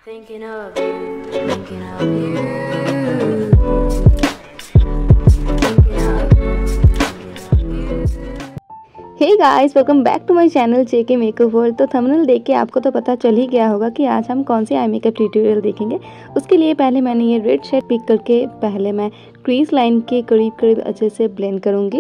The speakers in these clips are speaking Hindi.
Thinking of you, thinking of you, thinking of you. Hey guys, welcome back to my channel JK makeup world. तो थंबनेल देख के आपको तो पता चल ही गया होगा कि आज हम कौन सी आई मेकअप ट्यूटोरियल देखेंगे। उसके लिए पहले मैंने ये रेड शेड पिक करके पहले मैं क्रीज लाइन के करीब करीब अच्छे से ब्लेंड करूँगी।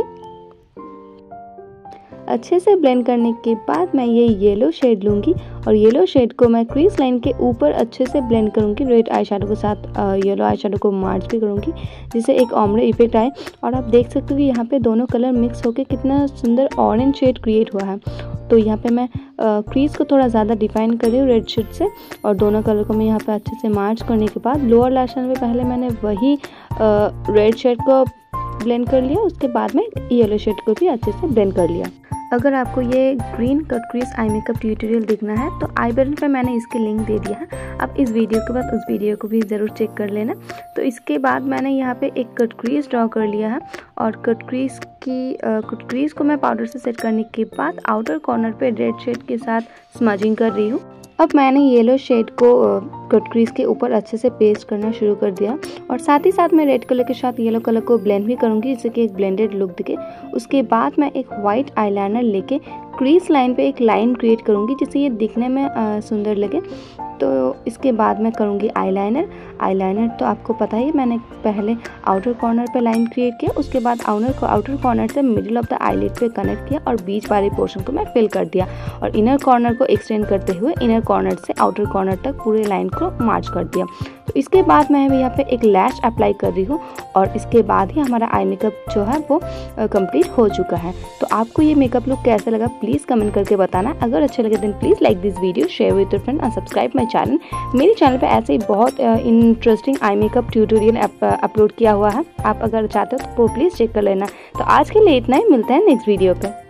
अच्छे से ब्लेंड करने के बाद मैं ये येलो शेड लूँगी और येलो शेड को मैं क्रीज लाइन के ऊपर अच्छे से ब्लेंड करूँगी। रेड आई शेडो के साथ येलो आई शेडो को मार्च भी करूँगी जिससे एक ऑमरे इफेक्ट आए। और आप देख सकते हो कि यहाँ पे दोनों कलर मिक्स होके कितना सुंदर ऑरेंज शेड क्रिएट हुआ है। तो यहाँ पे मैं क्रीज को थोड़ा ज़्यादा डिफाइन कर रही हूँ रेड शेड से, और दोनों कलर को मैं यहाँ पे अच्छे से मार्च करने के बाद लोअर लैश लाइन में पहले मैंने वही रेड शेड को ब्लेंड कर लिया, उसके बाद में येलो शेड को भी अच्छे से ब्लेंड कर लिया। अगर आपको ये green cut crease eye makeup tutorial देखना है तो आई बटन पे मैंने इसके लिंक दे दिया है। आप इस वीडियो के बाद उस वीडियो को भी ज़रूर चेक कर लेना। तो इसके बाद मैंने यहाँ पे एक कट क्रीज ड्रॉ कर लिया है और कट क्रीज को मैं पाउडर से सेट करने के बाद आउटर कॉर्नर पे रेड शेड के साथ स्मजिंग कर रही हूँ। अब मैंने येलो शेड को कट क्रीज के ऊपर अच्छे से पेस्ट करना शुरू कर दिया और साथ ही साथ मैं रेड कलर के साथ येलो कलर को ब्लेंड भी करूंगी जिससे कि एक ब्लेंडेड लुक दिखे। उसके बाद मैं एक वाइट आईलाइनर लेके क्रीज लाइन पे एक लाइन क्रिएट करूंगी जिससे ये दिखने में सुंदर लगे। तो इसके बाद मैं करूंगी आईलाइनर तो आपको पता ही मैंने पहले आउटर कॉर्नर पे लाइन क्रिएट किया, उसके बाद आउटर कॉर्नर से मिडिल ऑफ द आईलिड पे कनेक्ट किया और बीच वाले पोर्शन को मैं फिल कर दिया और इनर कॉर्नर को एक्सटेंड करते हुए इनर कॉर्नर से आउटर कॉर्नर तक पूरे लाइन को मार्च कर दिया। तो इसके बाद मैं यहाँ पे एक लैश अप्लाई कर रही हूँ और इसके बाद ही हमारा आई मेकअप जो है वो कंप्लीट हो चुका है। तो आपको ये मेकअप लुक कैसा लगा प्लीज़ कमेंट करके बताना। अगर अच्छे लगे then please like this video, share with your friend and subscribe my channel. मेरे चैनल पे ऐसे ही बहुत interesting eye makeup tutorial upload किया हुआ है, आप अगर चाहते हो तो प्लीज़ चेक कर लेना। तो आज के लिए इतना ही, मिलते हैं नेक्स्ट वीडियो पे।